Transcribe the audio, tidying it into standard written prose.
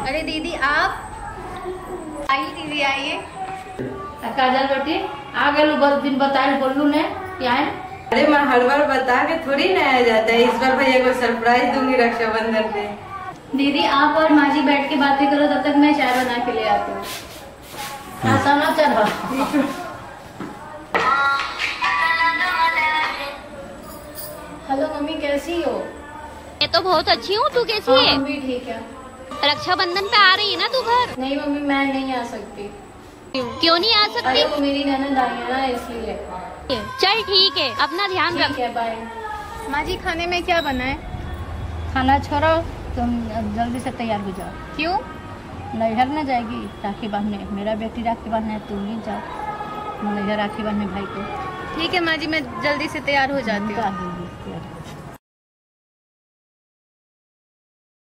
अरे दीदी आप आई, दीदी आइए। काजल बेटी आ गए, बस दिन बताए बोलू ने क्या है। अरे मैं हर बार बता के थोड़ी ना आ जाता है, इस बार भैया को सरप्राइज दूंगी रक्षाबंधन पे। दीदी आप और माँ जी बैठ के बातें करो, तब तक मैं चाय बना के ले आती हूँ। हेलो मम्मी, कैसी हो? मैं तो बहुत अच्छी हूँ, तू कैसी है? मम्मी ठीक है। रक्षाबंधन पे आ रही है ना तू घर? नहीं मम्मी, मैं नहीं आ सकती। क्यों नहीं आ सकती? अरे वो मेरी ननद आई है ना, इसलिए। चल ठीक है, अपना ध्यान रख। ठीक है, बाय। माँ जी खाने में क्या बना है? खाना छोड़ो, तुम जल्दी से तैयार हो जाओ। क्यों? नैहर न जाएगी राखी बांधने, मेरा बेटी राखी बांधने है, तुम नहीं जाओ नैहर राखी बांधने भाई को। ठीक है माँ जी, मैं जल्दी से तैयार हो जाती हूँ।